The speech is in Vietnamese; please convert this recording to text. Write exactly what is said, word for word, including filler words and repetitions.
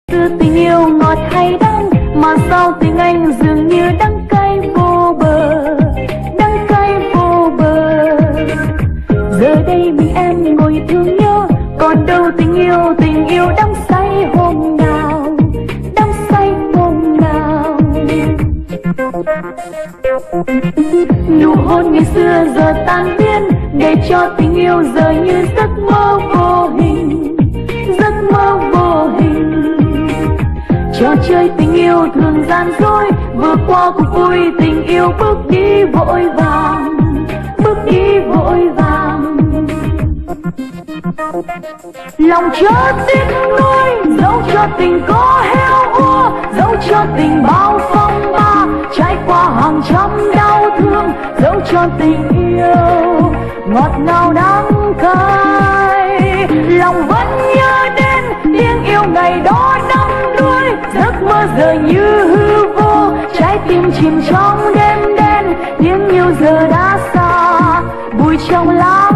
từ tình yêu ngọt hay đắng, mà sao tình anh dường như đắng cay vô bờ, đắng cay vô bờ. Giờ đây mình em ngồi thương nhớ, còn đâu tình yêu, tình yêu đắm say hôm nào, đắm say hôm nào. Nụ hôn ngày xưa giờ tan biến, để cho tình yêu giờ như giấc mơ vô hình, giấc mơ vô hình. Trò chơi tình yêu thường gian dối, vừa qua cuộc vui tình yêu bước đi vội vàng, bước đi vội vàng. Lòng cho tiếc nuối, dẫu cho tình có heo úa, dẫu cho tình bao phong ba, trải qua hàng trăm đau thương, dẫu cho tình yêu ngọt ngào đắng cay. Lòng vẫn nhớ đến tiếng yêu ngày đó đắm đuối, giấc mơ giờ như hư vô, trái tim chìm trong đêm đen, tiếng yêu giờ đã xa, bụi trong lá